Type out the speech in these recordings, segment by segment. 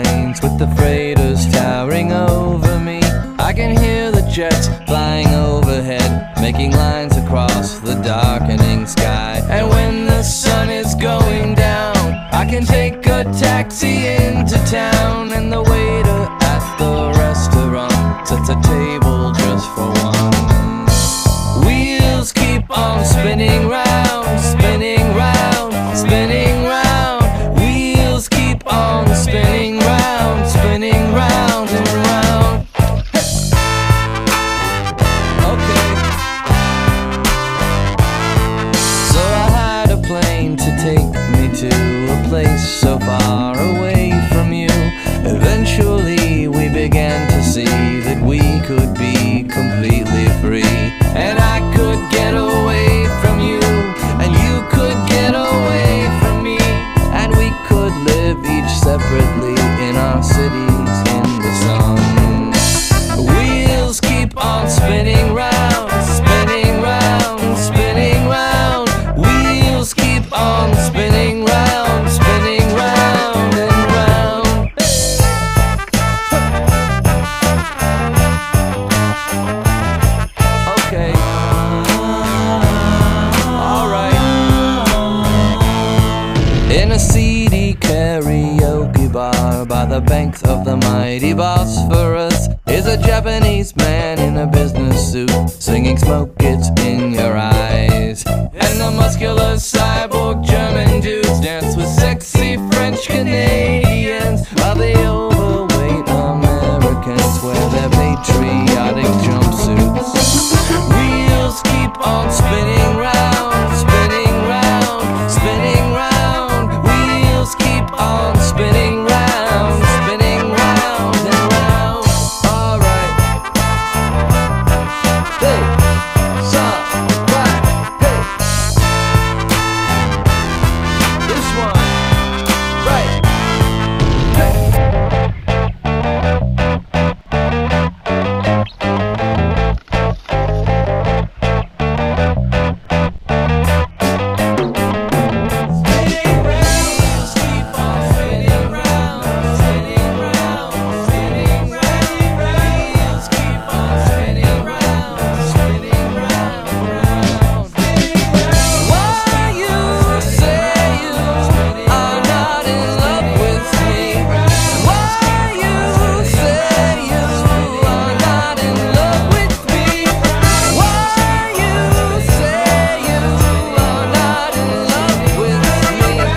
planes with the freighters towering over me. I can hear the jets flying overhead, making lines across the darkening sky. And when the sun is going down, I can take a taxi into town, and the waiter at the restaurant sets a table just for one. Wheels keep on spinning round, spinning round, spinning round. Wheels keep on spinning round, spinning round and round. Okay. So I had a plane to take me to a place so far away from you. Eventually we began to see that we could be completely free, and I could get away from you, and you could get away from me, and we could live each separately in our cities in the sun. Wheels keep on spinning round, spinning round, spinning round. Wheels keep on spinning round, spinning round and round. Okay. Alright. In a seedy karaoke bar by the banks of the mighty Bosphorus is a Japanese man in a business suit singing "Smoke Gets in Your Eyes." And the muscular cyborg German dudes dance with sexy French Canadians, while the overweight Americans wear their patriotic jumpsuits. Wheels keep on spinning round, spinning round, spinning round. Wheels keep on spinning round, spinning round and round. Alright. Hey, some, right, hey. This one, right, hey.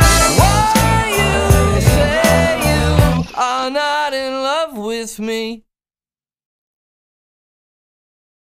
Not in love with me.